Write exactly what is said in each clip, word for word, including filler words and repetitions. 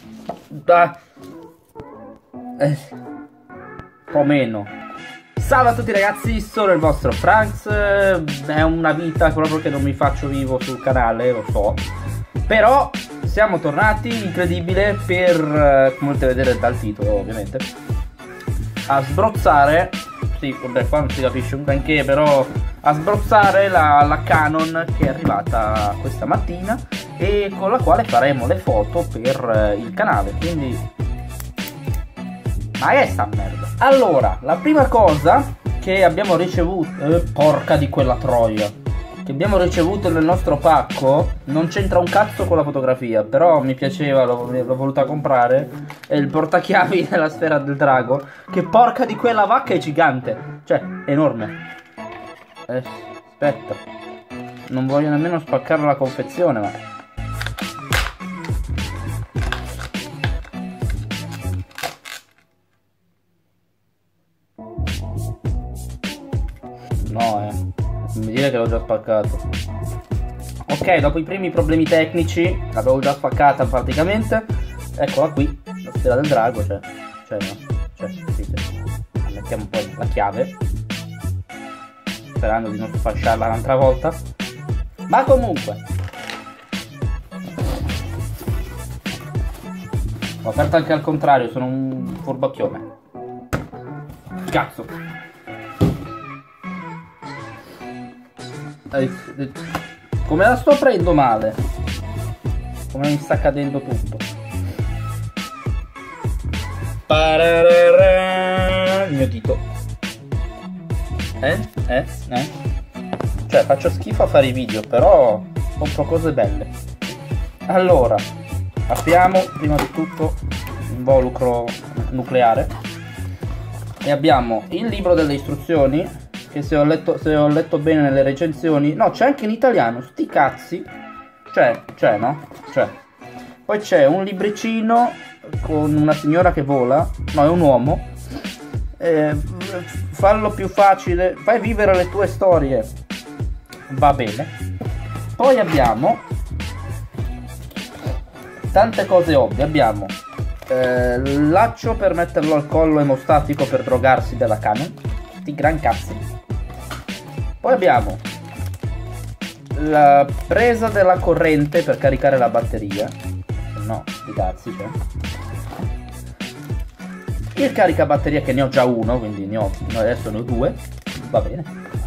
Da... Eh, un po' meno. Salve a tutti ragazzi, sono il vostro Franks. È una vita proprio che non mi faccio vivo sul canale, lo so. Però siamo tornati, incredibile, per, come potete vedere dal titolo ovviamente, a sbrozzare, sì, vabbè, qua non si capisce un granché, però a sbrozzare la, la Canon che è arrivata questa mattina e con la quale faremo le foto per il canale, quindi... Ma che è sta merda? Allora, la prima cosa che abbiamo ricevuto, eh, porca di quella troia, che abbiamo ricevuto nel nostro pacco, non c'entra un cazzo con la fotografia, però mi piaceva, l'ho voluta comprare, è il portachiavi della Sfera del Drago, che porca di quella vacca è gigante, cioè, è enorme. Eh, aspetta, non voglio nemmeno spaccare la confezione, ma... No, eh. Non mi dire che l'ho già spaccato. Ok, dopo i primi problemi tecnici, l'avevo già spaccata praticamente. Eccola qui, la Sfera del Drago, cioè... Cioè, no. Cioè, sì, sì. Mettiamo poi la chiave, sperando di non sfasciarla un'altra volta. Ma comunque... L'ho aperta anche al contrario, sono un furbacchione. Cazzo. Come la sto prendendo male? Come mi sta cadendo tutto? Pararara, il mio dito. Eh? Eh? Eh? Cioè faccio schifo a fare i video, però compro cose belle. Allora, apriamo prima di tutto l'involucro nucleare e abbiamo il libro delle istruzioni, che se ho letto, se ho letto bene nelle recensioni, no, c'è anche in italiano, sti cazzi, c'è, c'è, no? C'è. Poi c'è un libricino con una signora che vola, no, è un uomo, eh, fallo più facile, fai vivere le tue storie, va bene. Poi abbiamo tante cose ovvie, abbiamo eh, il laccio per metterlo al collo emostatico per drogarsi della Canon, sti gran cazzi. Poi abbiamo la presa della corrente per caricare la batteria, no, di cazzi, cioè. Il caricabatteria che ne ho già uno, quindi ne ho, adesso ne ho due, va bene.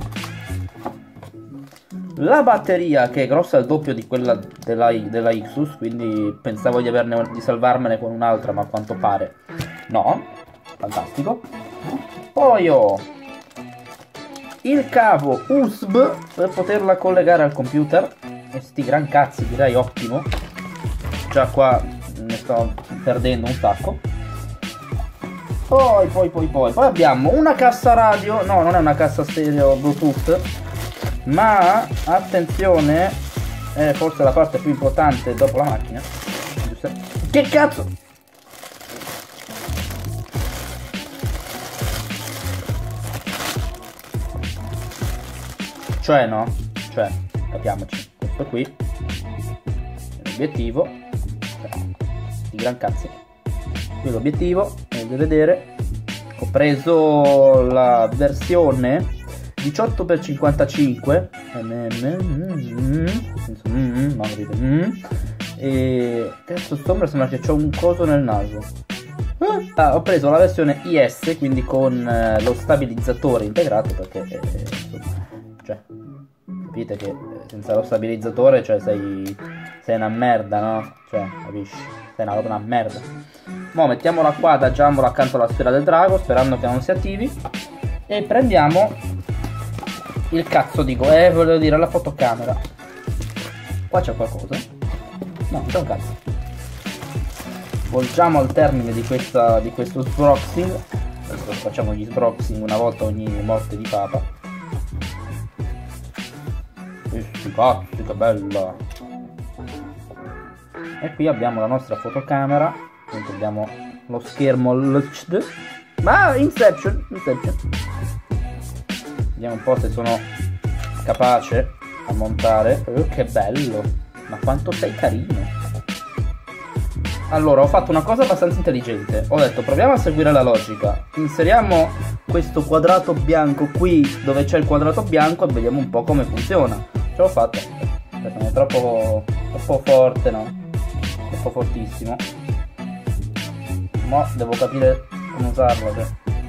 La batteria che è grossa il doppio di quella della, della Ixus, quindi pensavo di, averne, di salvarmene con un'altra, ma a quanto pare no, fantastico. Poi ho il cavo U S B per poterla collegare al computer, e sti gran cazzi, direi ottimo, già qua ne sto perdendo un sacco. Poi poi poi poi poi abbiamo una cassa radio, no, non è una cassa stereo Bluetooth, ma attenzione, è forse la parte più importante dopo la macchina. Che cazzo? Cioè no, cioè, capiamoci, questo qui è l'obiettivo, di gran cazzo, qui l'obiettivo, vedete vedere, ho preso la versione diciotto per cinquantacinque, e adesso sembra sembra che c'ho un coso nel naso. Ah, ho preso la versione I S, quindi con eh, lo stabilizzatore integrato, perché eh, insomma, cioè, capite che senza lo stabilizzatore, cioè, sei, sei una merda, no? Cioè, capisci? Sei una, una merda. Mo' mettiamola qua, adagiamola accanto alla Sfera del Drago, sperando che non si attivi. E prendiamo il cazzo di go... Eh, volevo dire, la fotocamera. Qua c'è qualcosa? No, c'è un cazzo. Volgiamo al termine di, questa, di questo sbroxing. Adesso facciamo gli sbroxing una volta ogni morte di papa. Questi cazzi, che bella! E qui abbiamo la nostra fotocamera, quindi abbiamo lo schermo L C D. Ma Inception, Inception. Vediamo un po' se sono capace a montare. Oh, che bello! Ma quanto sei carino! Allora, ho fatto una cosa abbastanza intelligente. Ho detto, proviamo a seguire la logica. Inseriamo questo quadrato bianco qui dove c'è il quadrato bianco e vediamo un po' come funziona. Ce l'ho fatta. Sono troppo, troppo forte, no? Troppo fortissimo. Mo' devo capire come usarlo. Cioè.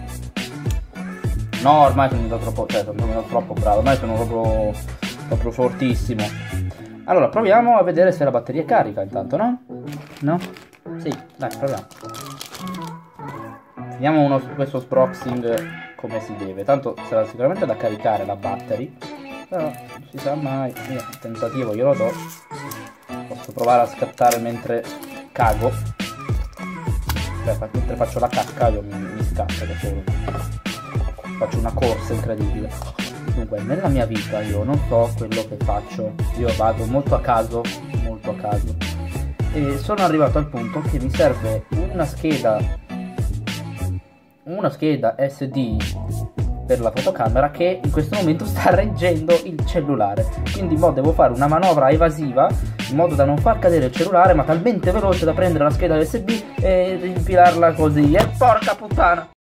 No, ormai sono diventato troppo, cioè, sono diventato troppo bravo. Ormai sono proprio, proprio fortissimo. Allora, proviamo a vedere se la batteria è carica intanto, no? No? Sì, dai, proviamo. Vediamo uno, questo sproxing come si deve. Tanto sarà sicuramente da caricare la battery. Però non si sa mai. Io, il tentativo glielo do. Posso provare a scattare mentre cago. Cioè, mentre faccio la cacca io mi, mi scatto da solo. Faccio una corsa incredibile. Dunque, nella mia vita io non so quello che faccio. Io vado molto a caso, molto a caso. E sono arrivato al punto che mi serve una scheda una scheda S D per la fotocamera che in questo momento sta reggendo il cellulare. Quindi mo devo fare una manovra evasiva in modo da non far cadere il cellulare, ma talmente veloce da prendere la scheda U S B e rinfilarla così. E porca puttana!